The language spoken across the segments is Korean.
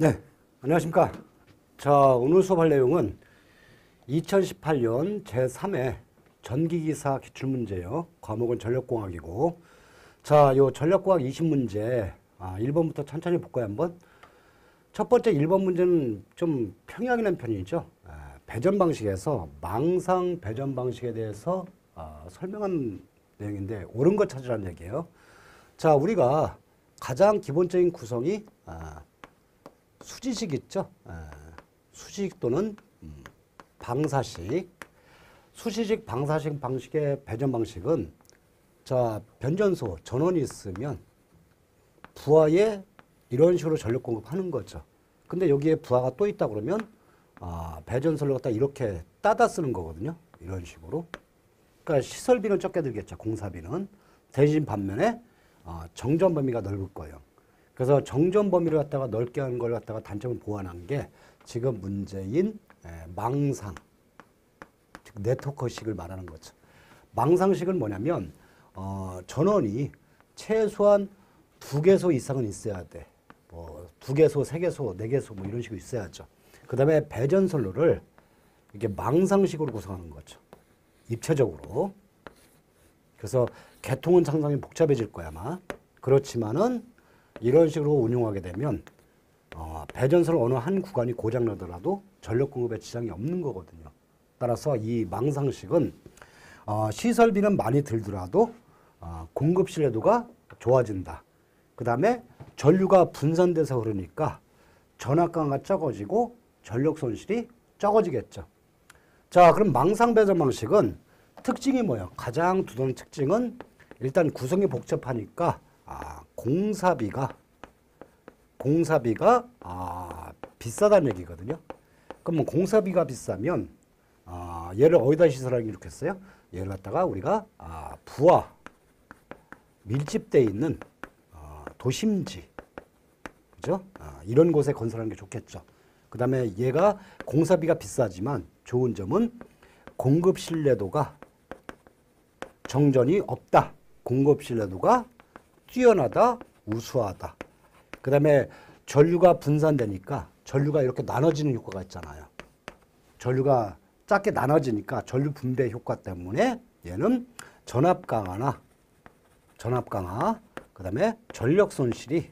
네, 안녕하십니까. 자, 오늘 수업할 내용은 2018년 제3회 전기기사 기출문제요. 과목은 전력공학이고. 자, 요 전력공학 20문제 1번부터 천천히 볼까요, 한번? 첫 번째 1번 문제는 좀 평이하긴 한 편이죠. 배전 방식에서 망상 배전 방식에 대해서 설명한 내용인데 옳은 거 찾으라는 얘기예요. 자, 우리가 가장 기본적인 구성이 수지식 있죠. 수지식 또는 방사식. 수지식, 방사식 방식의 배전 방식은 자, 변전소, 전원이 있으면 부하에 이런 식으로 전력 공급하는 거죠. 근데 여기에 부하가 또 있다 그러면 배전소를 갖다 이렇게 따다 쓰는 거거든요. 이런 식으로. 그러니까 시설비는 적게 들겠죠. 공사비는. 대신 반면에 정전 범위가 넓을 거예요. 그래서 정전 범위를 갖다가 넓게 하는 걸 갖다가 단점을 보완한 게 지금 문제인 망상, 즉 네트워크식을 말하는 거죠. 망상식은 뭐냐면 전원이 최소한 2개소 이상은 있어야 돼. 뭐 2개소, 3개소, 4개소 뭐 이런 식으로 있어야죠. 그 다음에 배전선로를 이게 망상식으로 구성하는 거죠. 입체적으로. 그래서 계통은 상당히 복잡해질 거야 아마. 그렇지만은 이런 식으로 운용하게 되면 배전선을 어느 한 구간이 고장나더라도 전력 공급에 지장이 없는 거거든요. 따라서 이 망상식은 시설비는 많이 들더라도 공급 신뢰도가 좋아진다. 그 다음에 전류가 분산돼서 흐르니까 전압강가 적어지고 전력 손실이 적어지겠죠. 자, 그럼 망상 배전 방식은 특징이 뭐예요? 가장 두드러진 특징은 일단 구성이 복잡하니까 공사비가 비싸다는 얘기거든요. 그러면 공사비가 비싸면 얘를 어디다 시설하기 이렇게 했어요? 얘를 갖다가 우리가 부하 밀집되어 있는 도심지, 그죠? 이런 곳에 건설하는 게 좋겠죠. 그 다음에 얘가 공사비가 비싸지만 좋은 점은 공급 신뢰도가 정전이 없다. 공급 신뢰도가 뛰어나다, 우수하다. 그 다음에 전류가 분산되니까 전류가 이렇게 나눠지는 효과가 있잖아요. 전류가 작게 나눠지니까 전류 분배 효과 때문에 얘는 전압 강화, 그 다음에 전력 손실이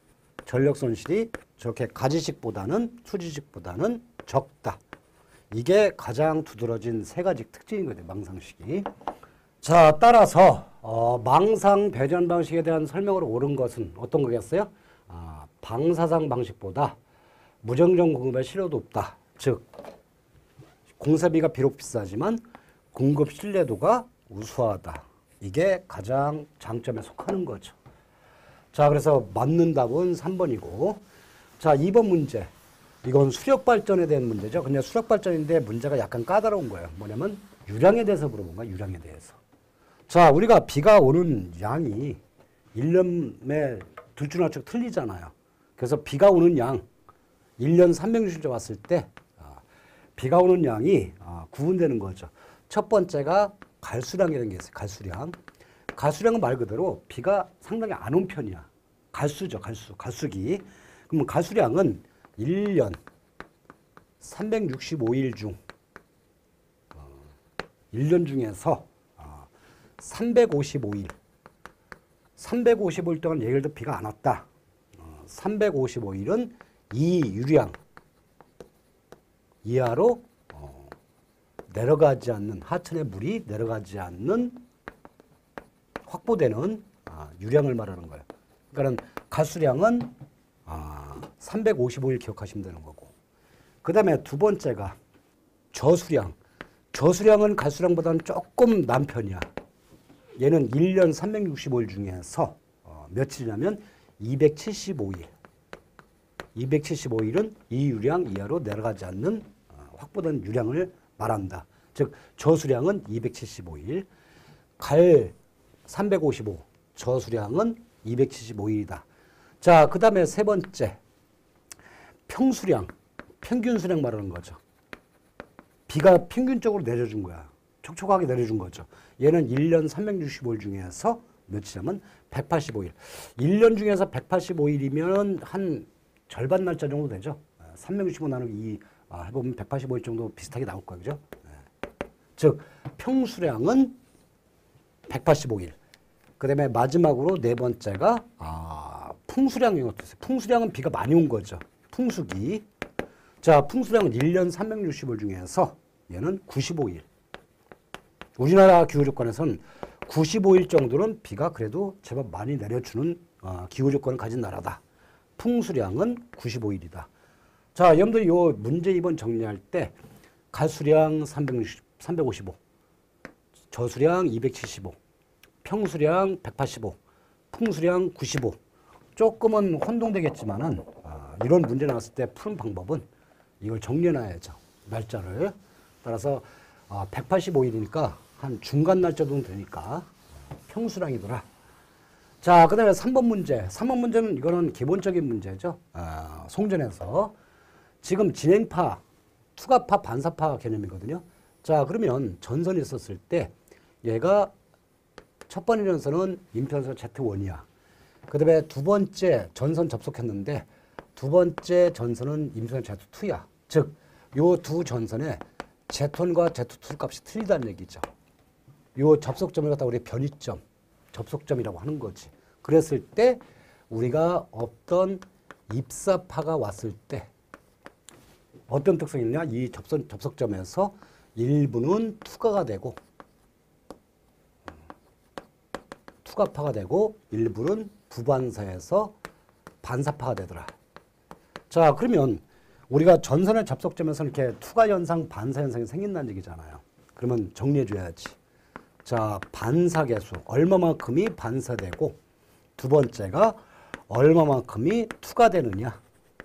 저렇게 가지식보다는 수지식보다는 적다. 이게 가장 두드러진 세 가지 특징인 거죠, 망상식이. 자, 따라서 망상 배전 방식에 대한 설명으로 옳은 것은 어떤 거겠어요? 방사상 방식보다 무정전 공급에 신뢰도 없다. 즉 공사비가 비록 비싸지만 공급 신뢰도가 우수하다. 이게 가장 장점에 속하는 거죠. 자, 그래서 맞는 답은 3번이고. 자, 2번 문제. 이건 수력 발전에 대한 문제죠. 그냥 수력 발전인데 문제가 약간 까다로운 거예요. 뭐냐면 유량에 대해서 물어본 거야. 유량에 대해서. 자, 우리가 비가 오는 양이 1년에 들쭉날쭉 틀리잖아요. 그래서 비가 오는 양 1년 360일 왔을 때 비가 오는 양이 구분되는 거죠. 첫 번째가 갈수량이라는 게 있어요. 갈수량. 갈수량은 말 그대로 비가 상당히 안 온 편이야. 갈수죠. 갈수기. 그러면 갈수량은 1년 365일 중 1년 중에서 355일 동안 예를 들어 비가 안 왔다. 355일은 이 유량 이하로 내려가지 않는, 하천의 물이 내려가지 않는 확보되는 유량을 말하는 거예요. 그러니까 가수량은 355일 기억하시면 되는 거고. 그 다음에 두 번째가 저수량. 저수량은 가수량보다는 조금 난 편이야. 얘는 1년 365일 중에서 며칠이냐면 275일. 275일은 이 유량 이하로 내려가지 않는 확보된 유량을 말한다. 즉 저수량은 275일, 갈 355, 저수량은 275일이다. 자, 그 다음에 세 번째 평수량, 평균 수량 말하는 거죠. 비가 평균적으로 내려준 거야. 촉촉하게 내려준 거죠. 얘는 1년 365일 중에서 며칠이냐면 185일. 1년 중에서 185일이면 한 절반 날짜 정도 되죠. 365 나누기 2 해보면 185일 정도 비슷하게 나올 거예요. 그죠? 즉 평수량은 185일. 그 다음에 마지막으로 네 번째가 풍수량인 것도 있어요. 풍수량은 비가 많이 온 거죠. 풍수기. 자, 풍수량은 1년 360일 중에서 얘는 95일. 우리나라 기후조건에서는 95일 정도는 비가 그래도 제법 많이 내려주는 기후조건을 가진 나라다. 풍수량은 95일이다. 자, 여러분들 요 문제 2번 정리할 때 가수량 355, 저수량 275, 평수량 185, 풍수량 95. 조금은 혼동되겠지만은 이런 문제 나왔을 때 푸는 방법은 이걸 정리해놔야죠. 날짜를. 따라서 185일이니까 한 중간 날짜 정도 되니까 평수량이더라. 자, 그 다음에 3번 문제. 3번 문제는 이거는 기본적인 문제죠. 송전에서. 지금 진행파, 투과파, 반사파 개념이거든요. 자, 그러면 전선이 있었을 때 얘가 첫 번째 전선은 임편선 Z1이야. 그 다음에 두 번째 전선 접속했는데 두 번째 전선은 임편선 Z2야. 즉, 요 두 전선의 Z1과 Z2 값이 틀리다는 얘기죠. 요 접속점을 갖다 우리 변이점, 접속점이라고 하는 거지. 그랬을 때 우리가 어떤 입사파가 왔을 때 어떤 특성이 있냐? 이 접속점에서 일부는 투과가 되고 투과파가 되고 일부는 부반사에서 반사파가 되더라. 자, 그러면 우리가 전선의 접속점에서 이렇게 투과 현상, 반사 현상이 생긴다는 얘기잖아요. 그러면 정리해 줘야지. 자, 반사 계수 얼마만큼이 반사되고 두 번째가 얼마만큼이 투과되느냐.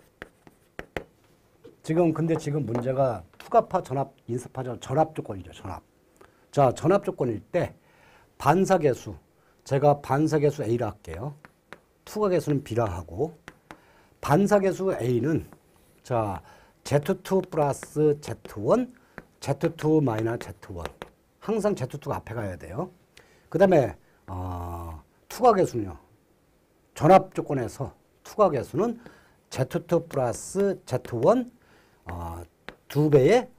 근데 지금 문제가 투과파, 전압, 인사파, 전압 조건이죠. 전압. 자, 전압 조건일 때 반사 계수, 제가 반사 계수 A라 할게요. 투과 계수는 B라 하고 반사 계수 A는 자, Z2 플러스 Z1, Z2 마이너스 Z1. 항상 Z2가 앞에 가야 돼요. 그 다음에 투과 계수는요. 전압 조건에서 투과 계수는 Z2 플러스 Z1 두 배의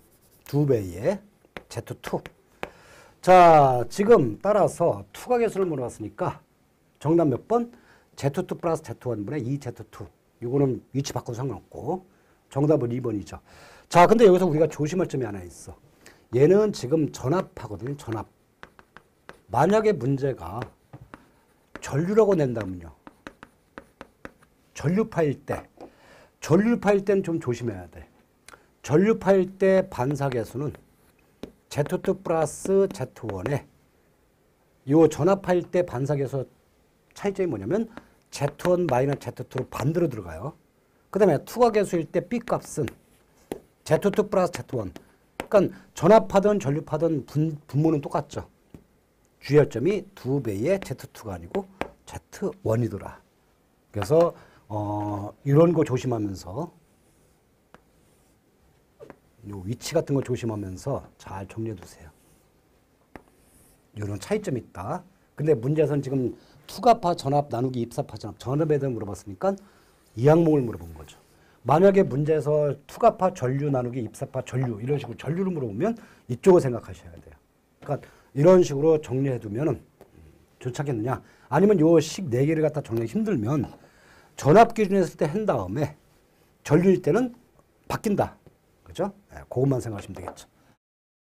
Z2. 자, 지금 따라서 투과 계수를 물어봤으니까 정답 몇 번? Z2 플러스 Z1분의 2Z2. 이거는 위치 바꿔도 상관없고 정답은 2번이죠. 자, 근데 여기서 우리가 조심할 점이 하나 있어. 얘는 지금 전압하거든요. 전압. 만약에 문제가 전류라고 낸다면요. 전류파일 때는 좀 조심해야 돼. 전류파일 때 반사 계수는 Z2 플러스 Z1에 요 전압파일 때 반사 계수 차이점이 뭐냐면 Z1 마이너스 Z2로 반대로 들어가요. 그 다음에 투과 계수일 때 B 값은 Z2 플러스 Z1. 그러니까 전압하든 전류파든 분모는 똑같죠. 주의할 점이 두 배의 Z2가 아니고 Z1이더라. 그래서 이런 거 조심하면서 요 위치 같은 거 조심하면서 잘 정리해 두세요. 이런 차이점이 있다. 근데 문제에서는 지금 투과파 전압 나누기 입사파 전압에 대해 물어봤으니까 이 항목을 물어본 거죠. 만약에 문제에서 투과파 전류 나누기 입사파 전류 이런 식으로 전류를 물어보면 이쪽을 생각하셔야 돼요. 그러니까 이런 식으로 정리해 두면 좋지 않겠느냐. 아니면 요 식 4개를 갖다 정리하기 힘들면 전압 기준에 했을 때 한 다음에 전류일 때는 바뀐다. 그죠? 그것만 생각하시면 되겠죠.